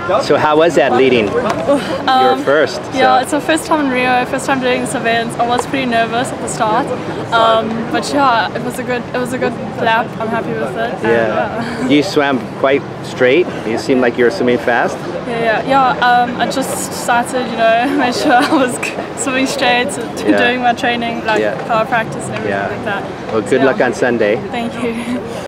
So how was that leading? Your first. Yeah, it's my first time in Rio, first time doing this event. I was pretty nervous at the start, but yeah, it was a good lap. I'm happy with it. Yeah. You swam quite straight. You seem like you're swimming fast. Yeah. I just started, made sure I was swimming straight, doing my training, like power practice and everything like that. Well, good luck on Sunday. Thank you.